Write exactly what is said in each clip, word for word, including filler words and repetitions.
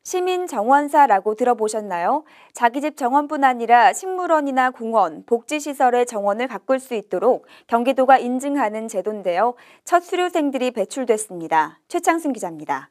시민정원사라고 들어보셨나요? 자기 집 정원뿐 아니라 식물원이나 공원, 복지시설의 정원을 가꿀 수 있도록 경기도가 인증하는 제도인데요. 첫 수료생들이 배출됐습니다. 최창순 기자입니다.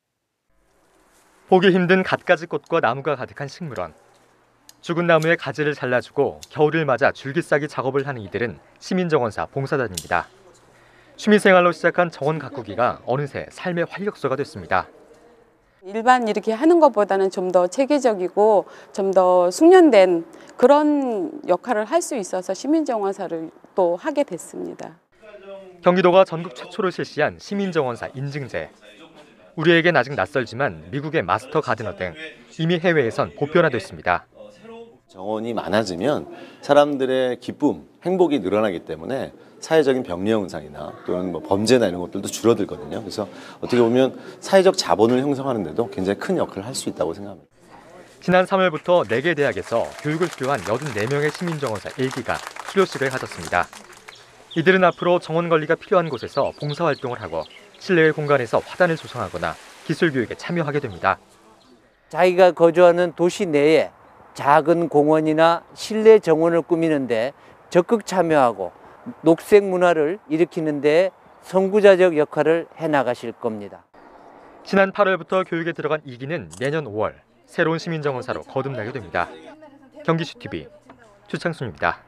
보기 힘든 갖가지 꽃과 나무가 가득한 식물원. 죽은 나무의 가지를 잘라주고 겨울을 맞아 줄기싸기 작업을 하는 이들은 시민정원사 봉사단입니다. 취미생활로 시작한 정원 가꾸기가 어느새 삶의 활력소가 됐습니다. 일반 이렇게 하는 것보다는 좀 더 체계적이고 좀 더 숙련된 그런 역할을 할 수 있어서 시민정원사를 또 하게 됐습니다. 경기도가 전국 최초로 실시한 시민정원사 인증제. 우리에겐 아직 낯설지만 미국의 마스터 가드너 등 이미 해외에선 보편화됐습니다. 정원이 많아지면 사람들의 기쁨, 행복이 늘어나기 때문에 사회적인 병리 현상이나 또는 뭐 범죄나 이런 것들도 줄어들거든요. 그래서 어떻게 보면 사회적 자본을 형성하는 데도 굉장히 큰 역할을 할 수 있다고 생각합니다. 지난 삼월부터 네 개 대학에서 교육을 수료한 여든네 명의 시민정원사 일 기가 수료식을 가졌습니다. 이들은 앞으로 정원 관리가 필요한 곳에서 봉사활동을 하고 실내외 공간에서 화단을 조성하거나 기술교육에 참여하게 됩니다. 자기가 거주하는 도시 내에 작은 공원이나 실내 정원을 꾸미는데 적극 참여하고 녹색 문화를 일으키는 데 선구자적 역할을 해나가실 겁니다. 지난 팔월부터 교육에 들어간 이 기는 내년 오월 새로운 시민정원사로 거듭나게 됩니다. 경기슈티비 최창순입니다.